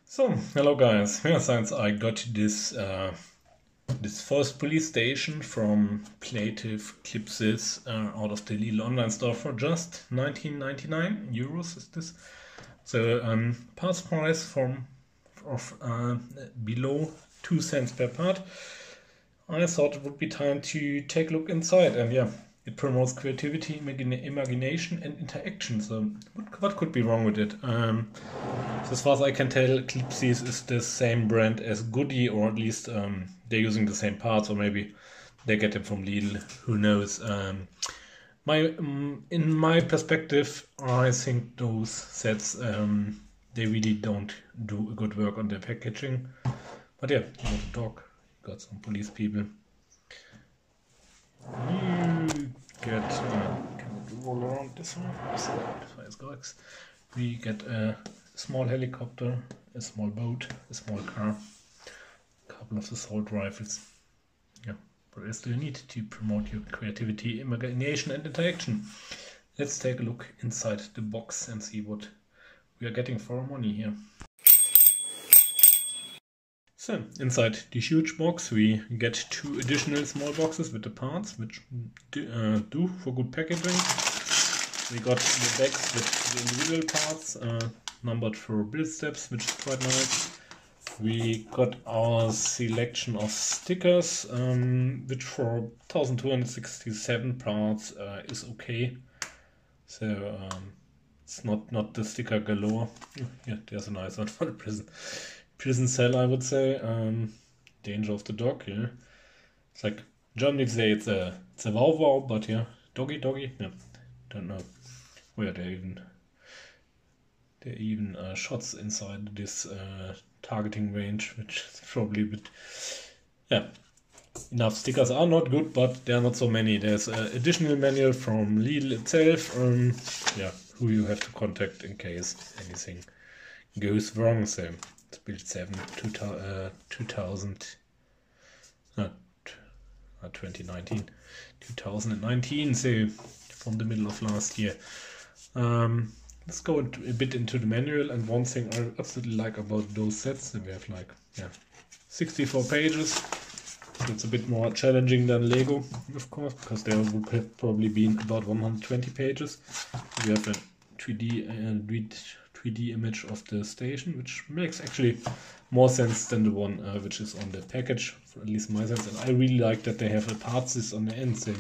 So, hello guys. Yeah, since I got this first police station from Plative Clipsys out of the Lidl online store for just 19.99 euros is this. So parts price of below 2 cents per part. I thought it would be time to take a look inside, and yeah, it promotes creativity, imagination, and interaction. So what could be wrong with it? So as far as I can tell, Clipsys is the same brand as Goody, or at least they're using the same parts, or maybe they get them from Lidl. Who knows? In my perspective, I think those sets they really don't do a good work on their packaging. But yeah, you want to talk? Got some police people. You get can I roll around this one? We get a small helicopter, a small boat, a small car, a couple of assault rifles. Yeah, what else do you need to promote your creativity, imagination, and interaction? Let's take a look inside the box and see what we are getting for our money here. So, inside the huge box we get 2 additional small boxes with the parts, which do for good packaging. We got the bags with the individual parts, numbered for build steps, which is quite nice. We got our selection of stickers, which for 1267 parts is okay. So it's not the sticker galore. Yeah, there's a nice one for the prison cell, I would say. Danger of the dog, yeah. It's like Germany say it's a wow wow, but yeah, doggy, yeah. Don't know where there even shots inside this targeting range, which is probably a bit, yeah. Enough stickers are not good, but there are not so many. There's an additional manual from Lidl itself, yeah, who you have to contact in case anything goes wrong. So it's build 7 2019, so from the middle of last year. Let's go a bit into the manual, and one thing I absolutely like about those sets, we have like 64 pages. So it's a bit more challenging than Lego, of course, because there would have probably been about 120 pages. We have a 3D image of the station, which makes actually more sense than the one which is on the package, for at least my sense. And I really like that they have a parts list on the end, so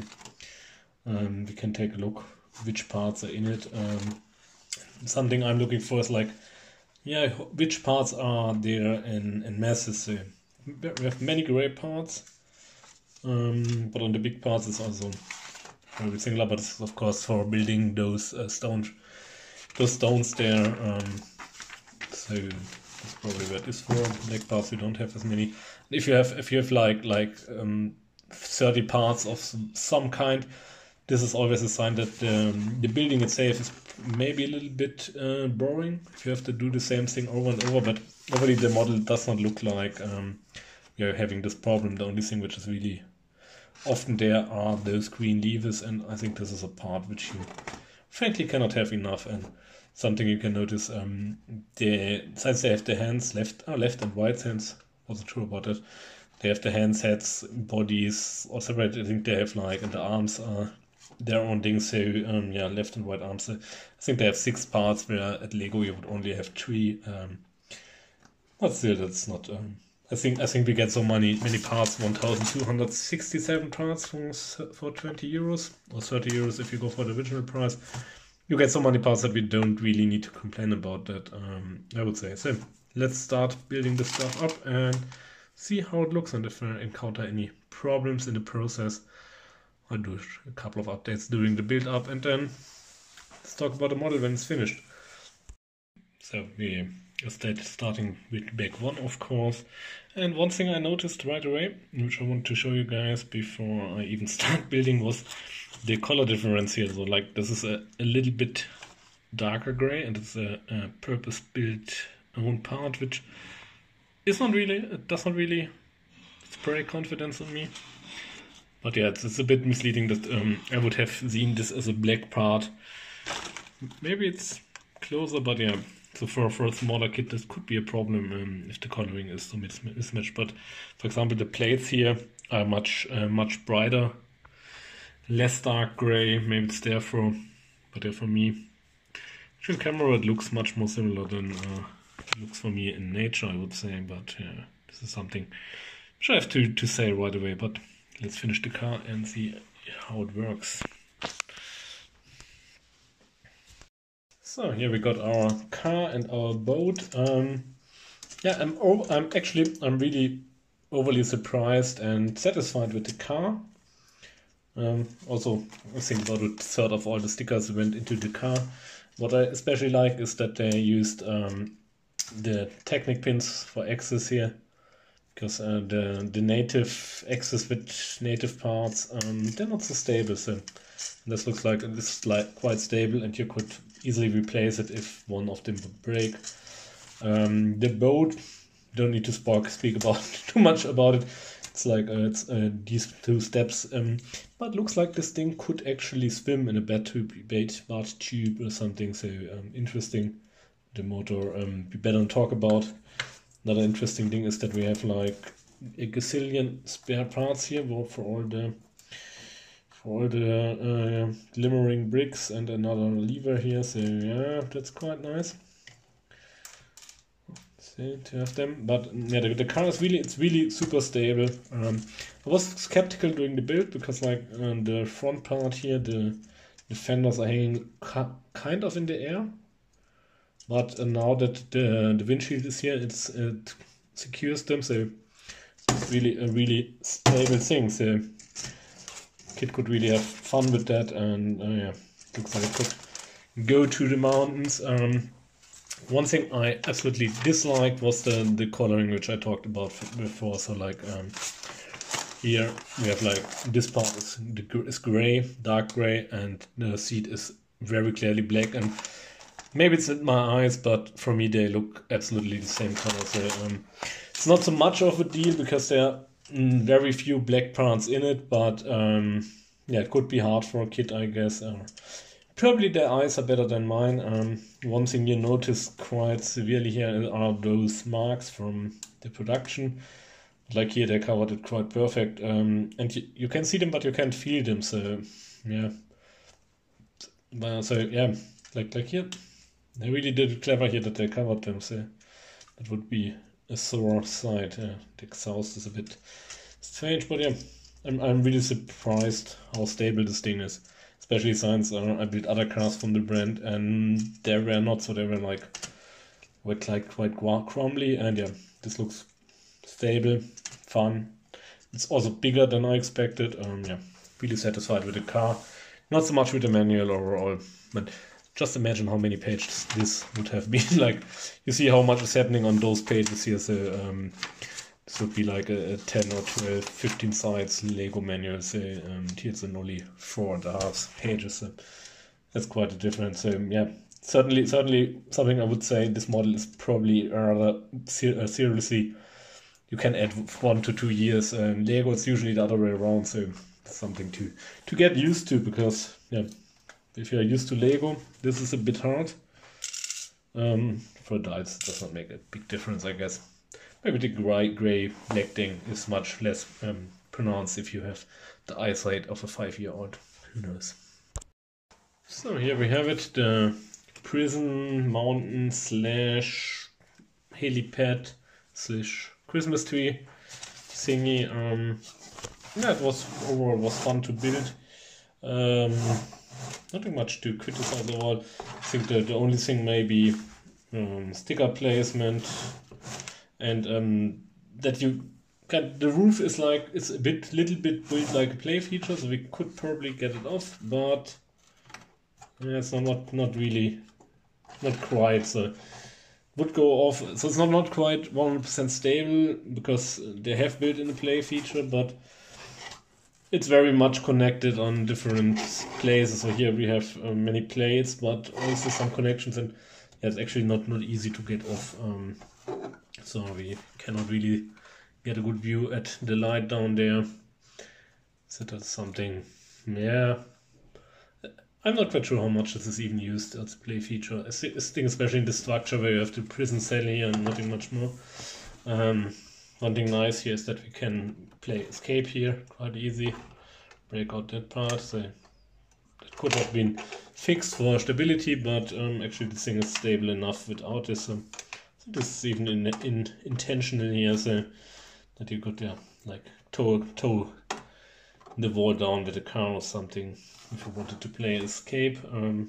we can take a look which parts are in it. Something I'm looking for is like, yeah, which parts are there in masses. So we have many gray parts, but on the big parts it's also very similar, but it's of course for building those stones there. So that's probably what it is for. Black parts we don't have as many. If you have like 30 parts of some kind, this is always a sign that the building itself is maybe a little bit boring if you have to do the same thing over and over, but overall the model does not look like you're having this problem. The only thing which is really often there are those green levers, and I think this is a part which you frankly cannot have enough. And something you can notice, since they have the hands, left and right hands, wasn't sure about that, they have the hands, heads, bodies all separated. I think they have like, and the arms are their own thing, so yeah, left and right arms. So I think they have 6 parts, where at Lego you would only have 3. But still, that's not. I think we get so many parts, 1,267 parts for 20 euros or 30 euros if you go for the original price. You get so many parts that we don't really need to complain about that, I would say. So let's start building this stuff up and see how it looks, and if I encounter any problems in the process, I'll do a couple of updates during the build up, and then let's talk about the model when it's finished. So we starting with bag 1, of course. And one thing I noticed right away, which I want to show you guys before I even start building, was the color difference here. So like this is a little bit darker gray, and it's a purpose-built own part, which is not really, it does not really spray confidence on me. But yeah, it's a bit misleading that I would have seen this as a black part. Maybe it's closer, but yeah, So for a smaller kit, this could be a problem if the coloring is so mismatched. But for example, the plates here are much brighter, less dark gray. Maybe it's there but yeah, for me, in camera it looks much more similar than it looks for me in nature, I would say. But yeah, this is something which I have to say right away. But let's finish the car and see how it works. So here we got our car and our boat. Yeah, I'm really overly surprised and satisfied with the car. Also, I think about a third of all the stickers went into the car. What I especially like is that they used the Technic pins for access here, because the native access with native parts, they're not so stable. So this looks like this is like quite stable, and you could easily replace it if one of them would break. The boat, don't need to speak about too much about it. It's like these two steps, but looks like this thing could actually swim in a bath tube or something. So interesting. The motor we better talk about. Another interesting thing is that we have like a gazillion spare parts here for all the glimmering bricks and another lever here. So yeah, that's quite nice to have them. But yeah, the car is really super stable. I was skeptical during the build because like the front part here, the fenders are hanging kind of in the air. But now that the windshield is here, it secures them, so it's really a really stable thing. So kid could really have fun with that, and yeah, looks like it could go to the mountains. One thing I absolutely disliked was the coloring, which I talked about before. So like here we have like this part is gray, dark gray, and the seat is very clearly black. And maybe it's in my eyes, but for me they look absolutely the same color. So it's not so much of a deal because there are very few black parts in it. But yeah, it could be hard for a kid, I guess. Probably their eyes are better than mine. One thing you notice quite severely here are those marks from the production. Like here, they covered it quite perfect. And you can see them, but you can't feel them. So yeah. So yeah, like here, they really did it clever here that they covered them. So that would be a sore sight. The exhaust is a bit strange, but yeah, I'm really surprised how stable this thing is. Especially since I built other cars from the brand and they were not, so they were quite crumbly. And yeah, this looks stable, fun. It's also bigger than I expected. Yeah, really satisfied with the car. Not so much with the manual overall, but just imagine how many pages this would have been. Like, you see how much is happening on those pages here. So this would be like a 10 or 12, 15 sides Lego manual. So here's only 4.5 pages. So that's quite a difference. So yeah, certainly something I would say this model is probably rather seriously. You can add 1 to 2 years. Lego is usually the other way around. So it's something to get used to, because yeah, if you're used to Lego, this is a bit hard. For adults, it does not make a big difference, I guess. Maybe the gray black thing is much less pronounced if you have the eyesight of a 5-year-old. Who knows? So here we have it, the prison mountain / helipad / Christmas tree thingy. Yeah, it was fun to build. Nothing much to criticize overall. I think the only thing maybe sticker placement. And that the roof is like, it's little bit built like a play feature, so we could probably get it off, but yeah, it's not really, not quite. So would go off. So it's not quite 100% stable because they have built in a play feature, but it's very much connected on different places. So here we have many plates, but also some connections, and yeah, it's actually not easy to get off. So we cannot really get a good view at the light down there. So that's something, yeah. I'm not quite sure how much this is even used as a play feature. I think especially in the structure where you have the prison cell here and nothing much more. One thing nice here is that we can play escape here, quite easy. Break out that part, so that could have been fixed for stability, but actually this thing is stable enough without this. So this is even intentional here, so that you could like tow the wall down with a car or something if you wanted to play escape.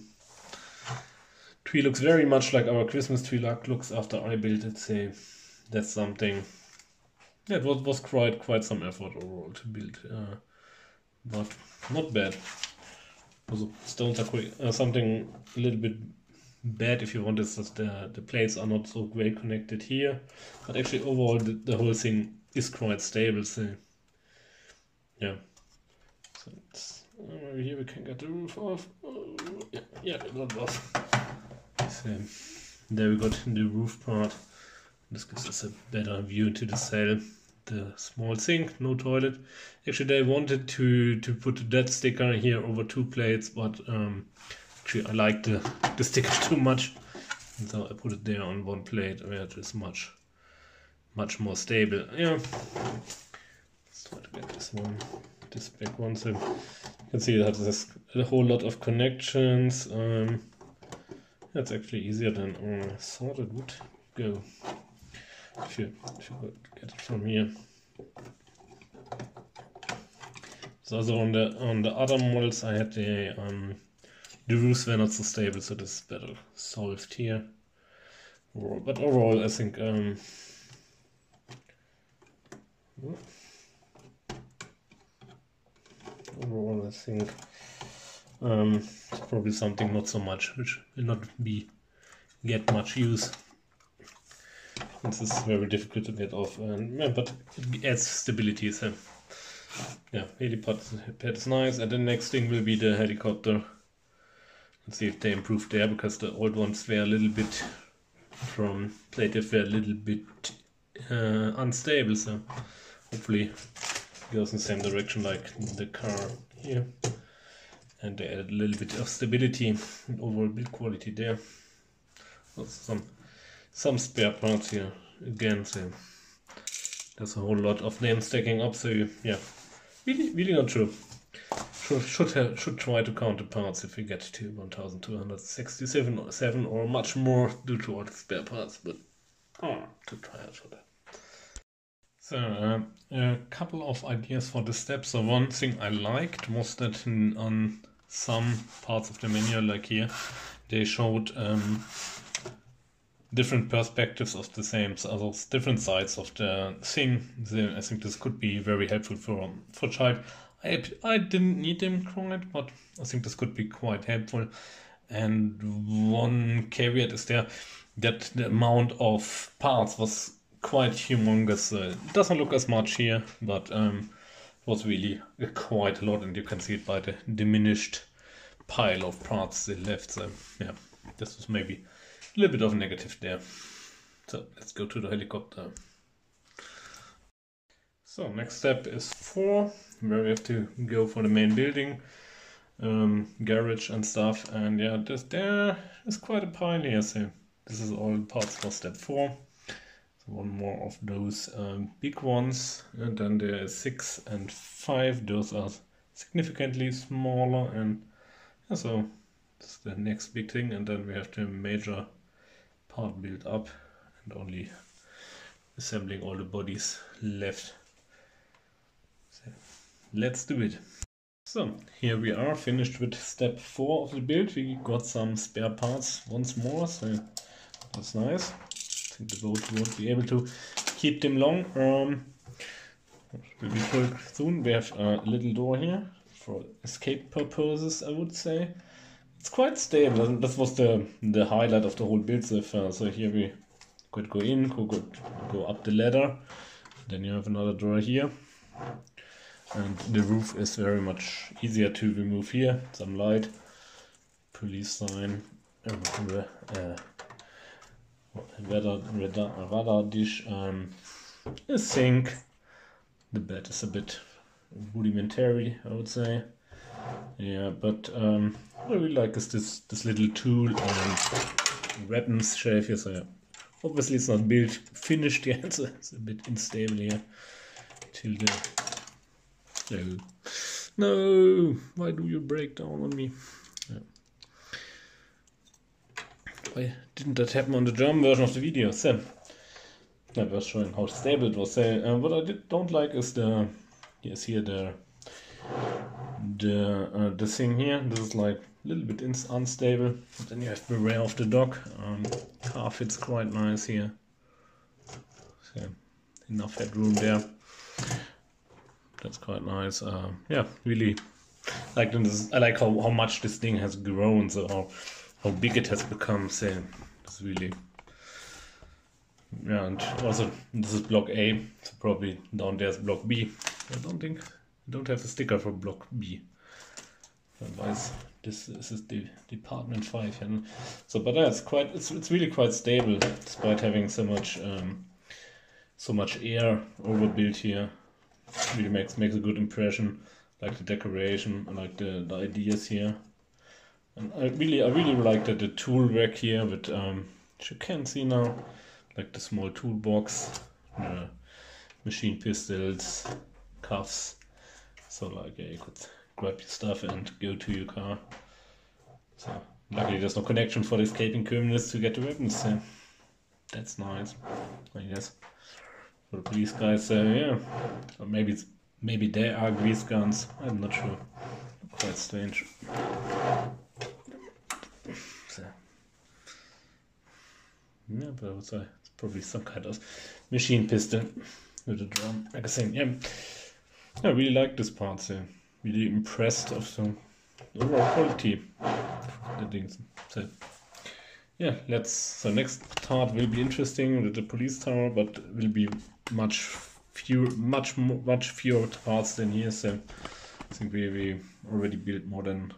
Tree looks very much like our Christmas tree looks after I built it, so that's something. Yeah, it was quite some effort overall to build, but not bad. Also, stones are quick. Something a little bit bad if you want is that the plates are not so great connected here, but actually overall the whole thing is quite stable. So yeah, so it's, here we can get the roof off. Yeah, it got off. So there we got the roof part. This gives us a better view into the cell. The small sink, no toilet. Actually, they wanted to put that sticker here over 2 plates, but actually I like the sticker too much, and so I put it there on 1 plate where it is much more stable. Yeah, let's try to get this back one. So you can see that there's a whole lot of connections. That's actually easier than I thought it would go. If you could get it from here. So also on the other models I had the roofs were not so stable, so this is better solved here. But overall I think it's probably something not so much, which will not get much use. This is very difficult to get off, but it adds stability. So yeah, helipad is nice, and the next thing will be the helicopter. Let's see if they improved there, because the old ones were a little bit from plated were a little bit unstable. So hopefully it goes in the same direction like the car here, and they added a little bit of stability and overall build quality there. Also some spare parts here again, so there's a whole lot of them stacking up. So yeah, really not sure. Should try to count the parts if we get to 1267 or much more due to all the spare parts, but too tired for that. So a couple of ideas for the steps. So one thing I liked was that on some parts of the menu, like here, they showed different perspectives of the same, so different sides of the thing. I think this could be very helpful for child. I didn't need them quite, but I think this could be quite helpful. And one caveat is there that the amount of parts was quite humongous. It doesn't look as much here, but it was really quite a lot, and you can see it by the diminished pile of parts they left. So yeah, this was maybe a little bit of a negative there. So let's go to the helicopter. So next step is 4, where we have to go for the main building, garage and stuff. And yeah, there is quite a pile here. So this is all parts for step 4. So one more of those big ones, and then there is 6 and 5. Those are significantly smaller, and yeah, so that's the next big thing. And then we have the major part built up and only assembling all the bodies left. So let's do it. So here we are, finished with step 4 of the build. We got some spare parts once more, so that's nice. I think the boat won't be able to keep them long. Will be full soon. We have a little door here for escape purposes, I would say. It's quite stable. That was the highlight of the whole build so far. So here we could go in, go up the ladder. Then you have another door here. And the roof is very much easier to remove here. Some light, police sign, radar dish, a sink. The bed is a bit rudimentary, I would say. Yeah, but what I really like is this little tool and weapons shelf here. So yeah, obviously it's not built finished yet, so it's a bit unstable here. Till the no, why do you break down on me? Yeah. Why didn't that happen on the German version of the video? So I was showing how stable it was. So what I don't like is the thing here. This is like a little bit unstable. Then you have to beware of the dog. Car fits quite nice here. So enough headroom there. That's quite nice. Yeah, really like this. I like how much this thing has grown. So how big it has become. So it's really. Yeah, and also this is block A, so probably down there's block B. I don't have a sticker for block B. Otherwise, this is the department 5. Yeah. So, but that's it's really quite stable, despite having so much air overbuilt here. Really makes a good impression. Like the decoration, I like the ideas here, and I really like that the tool rack here with which you can see now. Like the small toolbox, machine pistols, cuffs. So like yeah, you could grab your stuff and go to your car. So luckily there's no connection for the escaping criminals to get the weapons. So that's nice, I guess. For the police guys, yeah. Or maybe they are grease guns. I'm not sure. Quite strange. So. Yeah, but I would say it's probably some kind of machine pistol with a drum magazine. Yeah, I really like this part. So really impressed of the overall quality of the things. So yeah, so next part will be interesting with the police tower, but will be much fewer parts than here. So I think we already built more than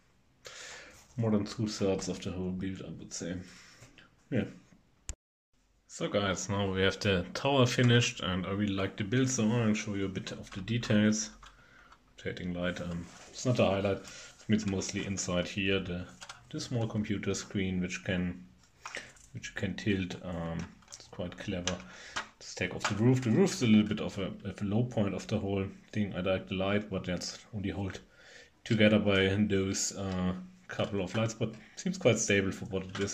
2/3 of the whole build, I would say. Yeah. So guys, now we have the tower finished and I really like the build, so I'll show you a bit of the details. Rotating light, it's not a highlight, it's mostly inside here, the small computer screen which can tilt. It's quite clever. Let's take off the roof. The roof's a little bit of a low point of the whole thing. I like the light, but that's only held together by those couple of lights, but seems quite stable for what it is.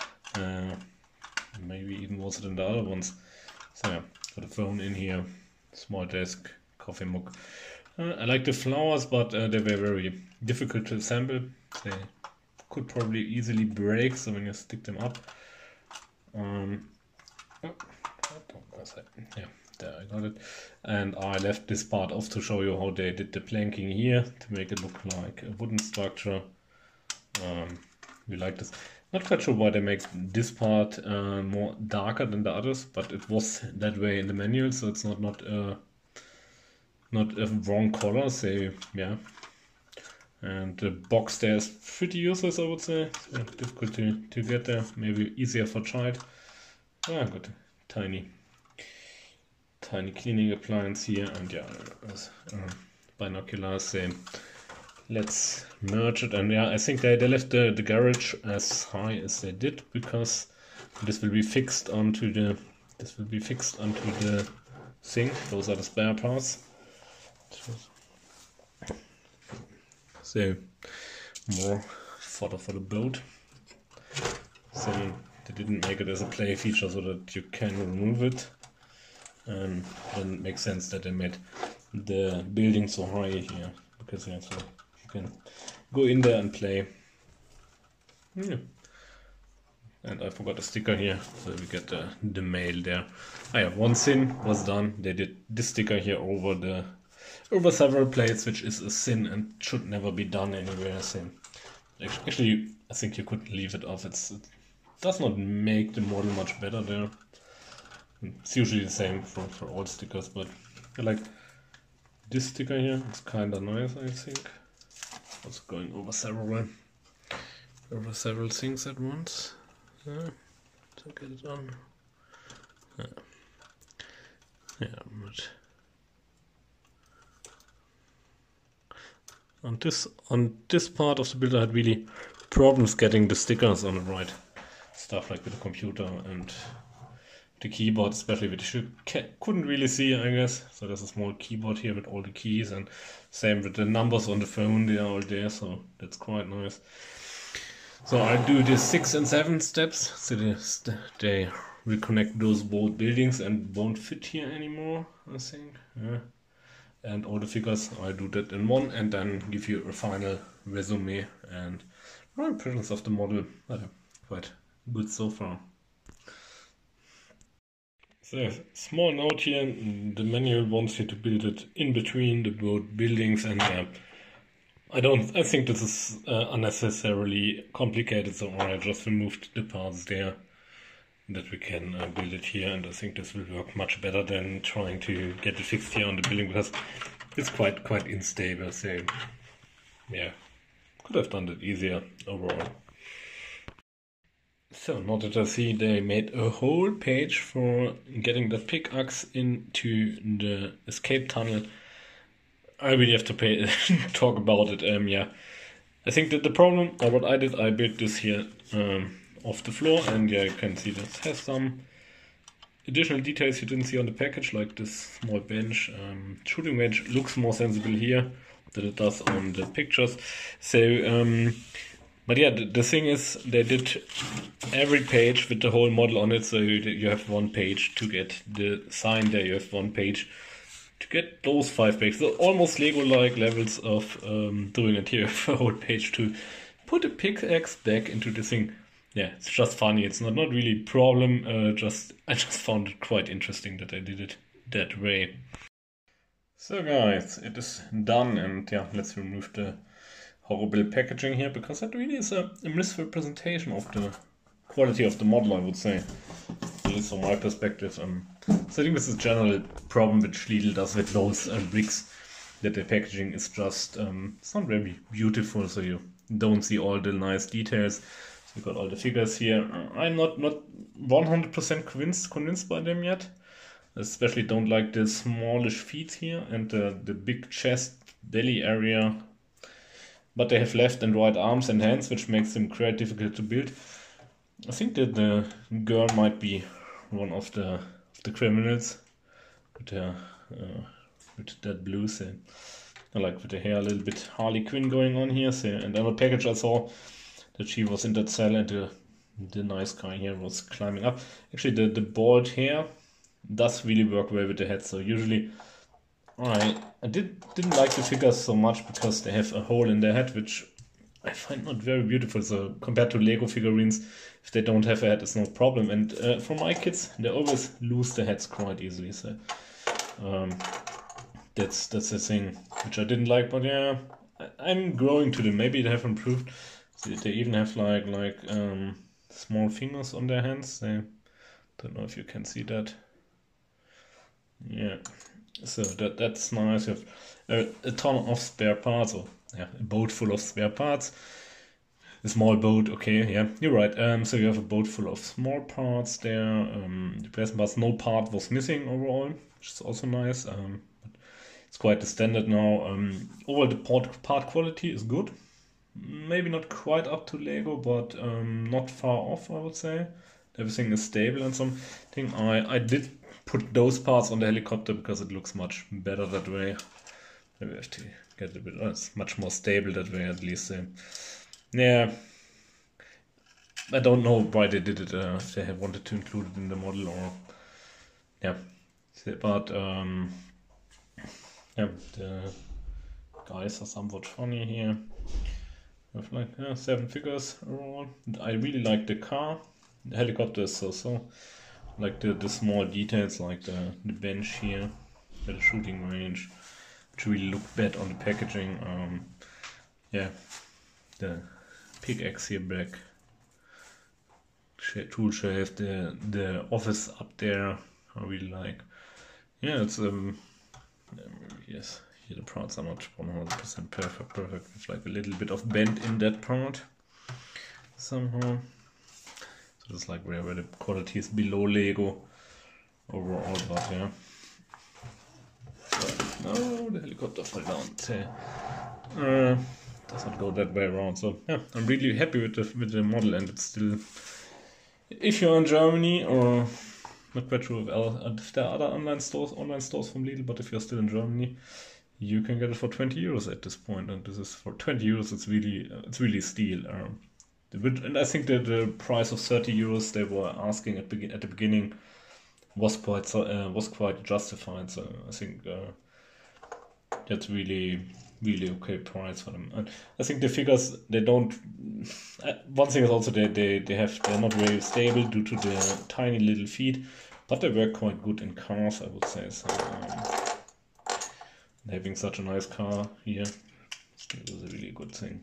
Maybe even worse than the other ones. So yeah, got a phone in here, small desk, coffee mug. I like the flowers, but they were very difficult to assemble. They could probably easily break, so when you stick them up. Yeah, there I got it. And I left this part off to show you how they did the planking here to make it look like a wooden structure. We like this. Not quite sure why they make this part more darker than the others, but it was that way in the manual, so it's not a wrong color. So yeah, and the box there is pretty useless, I would say. So difficult to get there. Maybe easier for child. Ah, good, tiny cleaning appliance here, and yeah, binoculars. Same. Let's merge it, and yeah, I think they left the garage as high as they did because this will be fixed onto the sink. Those are the spare parts. So more fodder for the boat. So they didn't make it as a play feature so that you can remove it, and then it makes sense that they made the building so high here because yeah, so you can go in there and play. Yeah. And I forgot a sticker here, so we get the mail there. Ah yeah, one sin was done. They did this sticker here over several plates, which is a sin and should never be done anywhere. So actually, I think you could leave it off. It does not make the model much better there. It's usually the same for all stickers, but I like this sticker here. It's kind of nice, I think. Also going over several things at once. To get it on. Yeah, but on this part of the build I had really problems getting the stickers on the right stuff, like with the computer and the keyboard, especially which you couldn't really see, I guess. So there's a small keyboard here with all the keys, and same with the numbers on the phone, they are all there, so that's quite nice. So I'll do the 6 and 7 steps, so they reconnect those both buildings and won't fit here anymore, I think. Yeah. And all the figures, I'll do that in one and then give you a final resume and impressions of the model. Quite good so far. So, small note here, the manual wants you to build it in between the both buildings, and I think this is unnecessarily complicated, so I just removed the parts there that we can build it here, and I think this will work much better than trying to get it fixed here on the building, because it's quite unstable, so yeah, could have done it easier overall. So now that I see they made a whole page for getting the pickaxe into the escape tunnel, I really have to talk about it. Yeah, I think that the problem, or what I did, I built this here off the floor, and yeah, you can see this has some additional details you didn't see on the package, like this small bench. Shooting range looks more sensible here than it does on the pictures. So, but yeah, the thing is, they did every page with the whole model on it, so you have one page to get the sign there, you have one page to get those 5 pages. So almost Lego-like levels of doing it here, a whole page to put a pickaxe back into the thing. Yeah, it's just funny. It's not really a problem. I just found it quite interesting that I did it that way. So guys, it is done, and yeah, let's remove the horrible packaging here, because that really is a misrepresentation of the quality of the model, I would say. At least from my perspective. So I think this is a general problem which Lidl does with those bricks, that the packaging is just it's not very beautiful, so you don't see all the nice details. So we got all the figures here. I'm not 100% convinced by them yet. Especially don't like the smallish feet here and the big chest belly area. But they have left and right arms and hands, which makes them quite difficult to build. I think that the girl might be one of the criminals with that blue thing. I like with the hair a little bit Harley Quinn going on here. So, and on the package I saw that she was in that cell, and the nice guy here was climbing up. Actually, the bald hair does really work well with the head. So usually I didn't like the figures so much because they have a hole in their head, which I find not very beautiful. So compared to Lego figurines, if they don't have a head, it's no problem. And for my kids, they always lose their heads quite easily. So that's the thing which I didn't like. But yeah, I'm growing to them. Maybe they have improved. So they even have like small fingers on their hands. I don't know if you can see that. Yeah. So that's nice. You have a ton of spare parts, or yeah, a boat full of spare parts. A small boat, okay, yeah, you're right. So you have a boat full of small parts there. The present parts, no part was missing overall, which is also nice. But it's quite the standard now. Overall, the part quality is good. Maybe not quite up to Lego, but not far off, I would say. Everything is stable and something. I did put those parts on the helicopter because it looks much better that way. Maybe I have to get a bit. It's much more stable that way, at least. Yeah, I don't know why they did it. If they had wanted to include it in the model, or yeah. But yeah, the guys are somewhat funny here. We have like 7 figures overall. I really like the car. The helicopter is so. Like the small details, like the bench here, the shooting range, which really look bad on the packaging. Yeah, the pickaxe here back, tool shelf, the office up there, I really like. Yeah, it's yes, here the parts are not 100% perfect. It's like a little bit of bend in that part somehow. So it's like where the quality is below Lego overall, but yeah. So, no, the helicopter fell down. Does not go that way around. So yeah, I'm really happy with the model, and it's still, if you're in Germany, or not quite sure if there are other online stores from Lidl, but if you're still in Germany, you can get it for 20 euros at this point, and this is for 20 euros. It's really steal. And I think that the price of 30 euros they were asking at the beginning was quite justified. So I think that's really okay price for them. And I think the figures, they don't. One thing is also they're not very stable due to the tiny little feet, but they work quite good in cars, I would say. So having such a nice car here is a really good thing.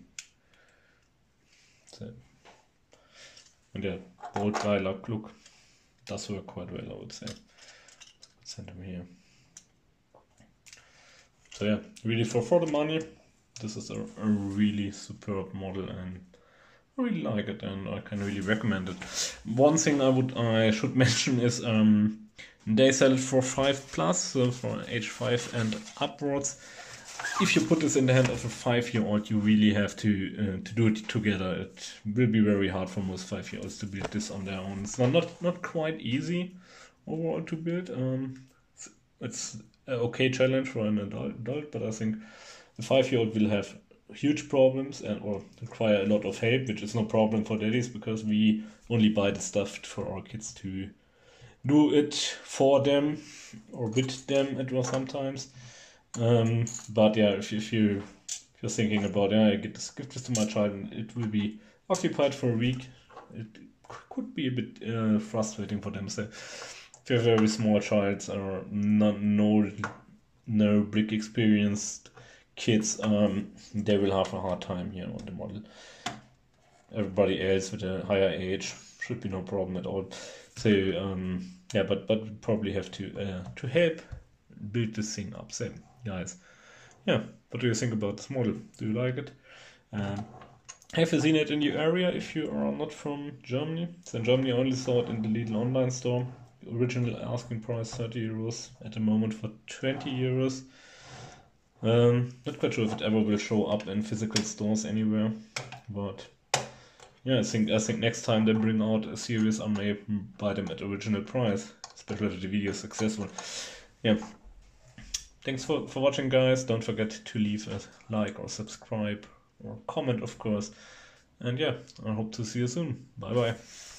So, and yeah, bold guy look does work quite well, I would say. Send him here. So yeah, really for the money, this is a really superb model, and I really like it, and I can really recommend it. One thing I should mention is they sell it for 5+, so for age 5 and upwards. If you put this in the hand of a 5-year-old, you really have to do it together. It will be very hard for most 5-year-olds to build this on their own. It's not quite easy overall to build. It's an okay challenge for an adult, but I think the 5-year-old will have huge problems or require a lot of help, which is no problem for daddies, because we only buy the stuff for our kids to do it for them or with them sometimes. But yeah, if you're thinking about, give this to my child and it will be occupied for a week, it could be a bit frustrating for them. So if you have a very small child or no brick experienced kids, they will have a hard time here on the model. Everybody else with a higher age should be no problem at all. So yeah, but we probably have to help build this thing up. So guys, yeah, what do you think about this model? Do you like it? Have you seen it in your area if you are not from Germany? So in Germany I only saw it in the Lidl online store. The original asking price 30 euros, at the moment for 20 euros. Not quite sure if it ever will show up in physical stores anywhere, but yeah, I think next time they bring out a series, I may buy them at original price, especially if the video is successful. Yeah. Thanks for watching, guys. Don't forget to leave a like or subscribe or comment, of course. And yeah, I hope to see you soon. Bye bye.